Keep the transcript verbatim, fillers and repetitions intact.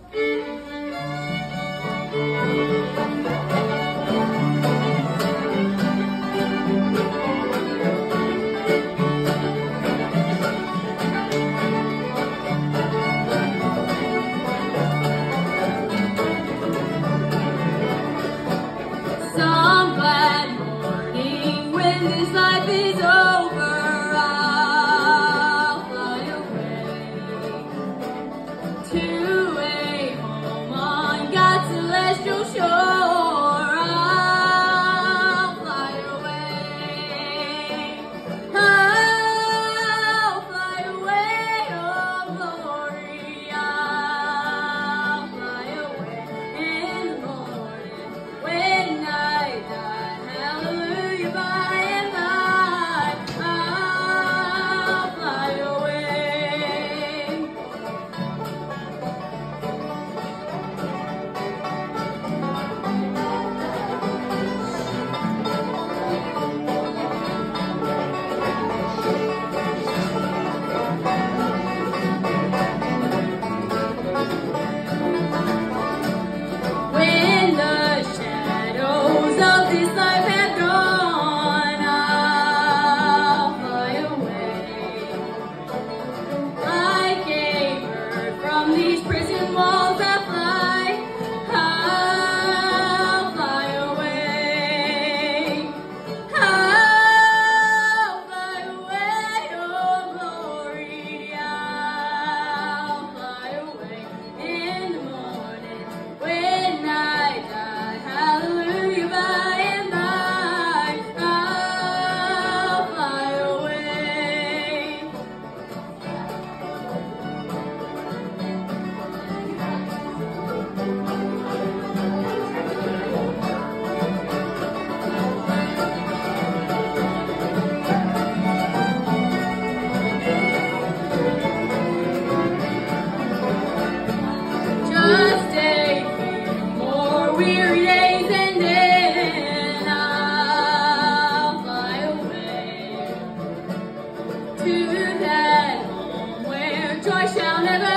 This life is over, I'll fly away to a home on God's celestial shore. I'll fly away, I'll fly away, oh glory. I'll fly away in the morning when I die. Hallelujah, bye. These prison walls that fly, I'll fly away, I'll fly away, oh glory. I'll fly away in the morning when I die. Hallelujah, by and by, I'll fly away. Just a few more weary days and then I'll fly away to that home where joy shall never